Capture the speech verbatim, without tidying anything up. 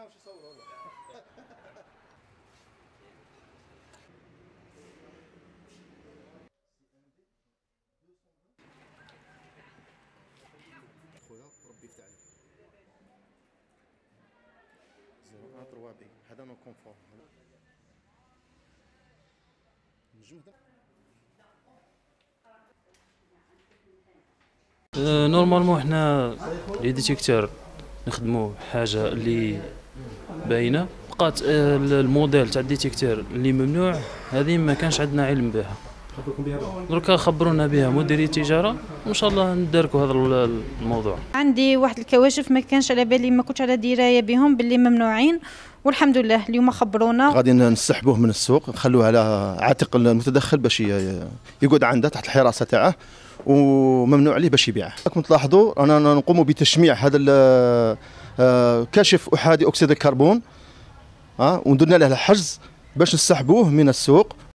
خويا ربي يفتح عليك. صفر ثلاثة بي هذا نو كونفورم. نجم أه نورمالمون حنا لي ديتيكتور نخدموا حاجه اللي باينه. بقات أه الموديل تاع الديتيكتور اللي ممنوع هذه ما كانش عندنا علم بها. دركا خبرونا بها مديري التجاره وان شاء الله نداركوا هذا الموضوع. عندي واحد الكواشف ما كانش على بالي، ما كنتش على درايه بهم باللي ممنوعين، والحمد لله اليوم خبرونا. غادي نسحبوه من السوق، نخلوه على عاتق المتدخل باش يقعد عنده تحت الحراسه تاعه، وممنوع عليه باش يبيعه. راكم تلاحظوا انا نقوم بتشميع هذا كاشف احادي اكسيد الكربون، ها، وندرنا له حجز باش نسحبوه من السوق.